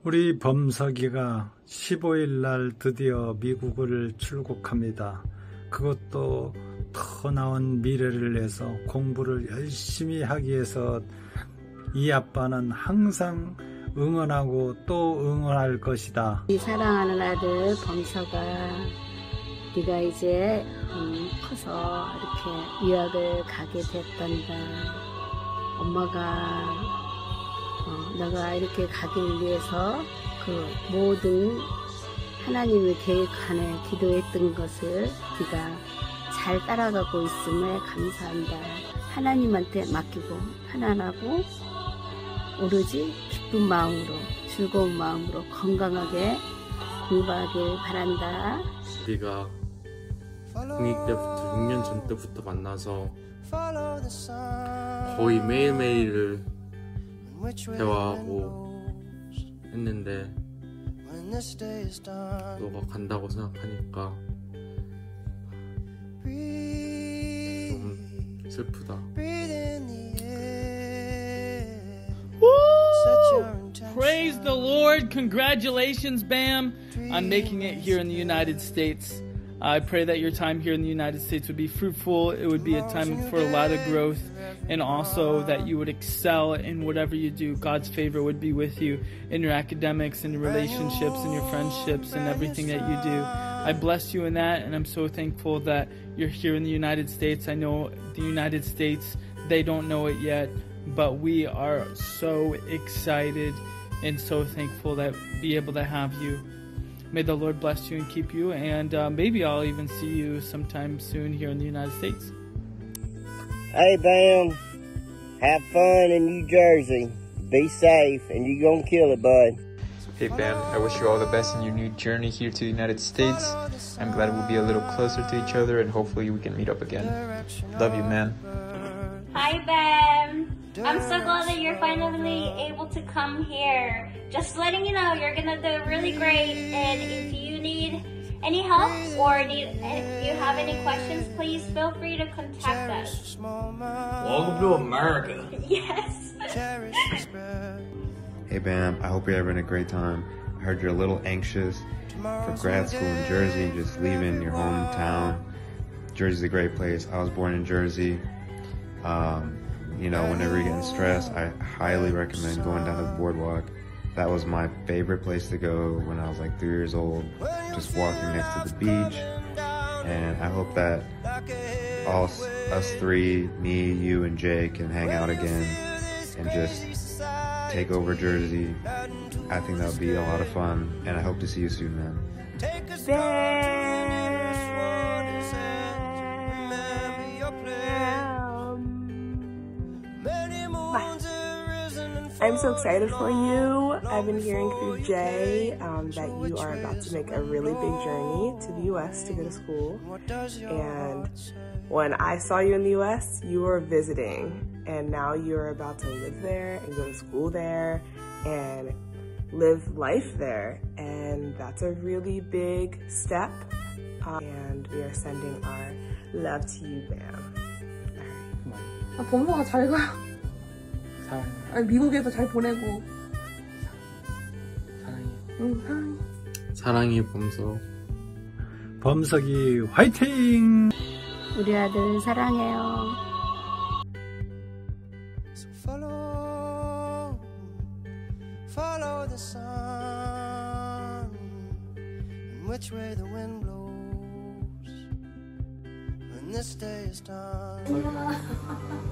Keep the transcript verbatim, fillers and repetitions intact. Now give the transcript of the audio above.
우리 범석이가 십오일 날 드디어 미국을 출국합니다. 그것도 더 나은 미래를 위해서 공부를 열심히 하기 위해서 이 아빠는 항상 응원하고 또 응원할 것이다. 이 사랑하는 아들 범석아, 네가 이제 음, 커서 이렇게 유학을 가게 됐단다. 엄마가 어, 너가 이렇게 가기를 위해서 그 모든 하나님의 계획 안에 기도했던 것을 네가 잘 따라가고 있음에 감사한다. 하나님한테 맡기고 편안하고 오로지 기쁜 마음으로 즐거운 마음으로 건강하게 공부하길 바란다. 우리가 공익 때부터 육 년 전 때부터 만나서 거의 매일매일을 대화하고 했는데 너가 간다고 생각하니까 좀 슬프다. Praise the Lord. Congratulations, Bam, on making it here in the United States. I pray that your time here in the United States would be fruitful. It would be a time for a lot of growth, and also that you would excel in whatever you do. God's favor would be with you in your academics and your relationships and your friendships and everything that you do. I bless you in that, and I'm so thankful that you're here in the United States. I know the United States, they don't know it yet, but we are so excited and so thankful that be able to have you. May the Lord bless you and keep you, and uh, maybe I'll even see you sometime soon here in the United States. Hey, Bam. Have fun in New Jersey. Be safe, and you gonna kill it, bud. Hey, Bam. I wish you all the best in your new journey here to the United States. I'm glad we'll be a little closer to each other, and hopefully we can meet up again. Love you, man. Hi, Bam. I'm so glad that you're finally able to come here. Just letting you know, you're gonna do really great, and if you need any help or need, if you have any questions, please feel free to contact us. Welcome to America. Yes. Hey, Bam, I hope you're having a great time. I heard you're a little anxious for grad school in Jersey, just leaving your hometown. Jersey's a great place. I was born in Jersey. Um, You know, whenever you're getting stressed, I highly recommend going down to the boardwalk. That was my favorite place to go when I was like three years old, just walking next to the beach. And I hope that all us three, me, you, and Jay, can hang out again and just take over Jersey. I think that would be a lot of fun, and I hope to see you soon, man. I'm so excited for you. I've been hearing through Jay um, that you are about to make a really big journey to the U S to go to school. And when I saw you in the U S, you were visiting, and now you're about to live there and go to school there and live life there. And that's a really big step. Um, and we are sending our love to you, Bam. 아, 범서가 잘 가. 아니, 미국에서 잘 보내고. 사랑해. 응, 사랑해. 사랑해, 범석. 범석이 화이팅! 우리 아들 사랑해요. So follow, follow the sun, and which way the wind blows when this day is done.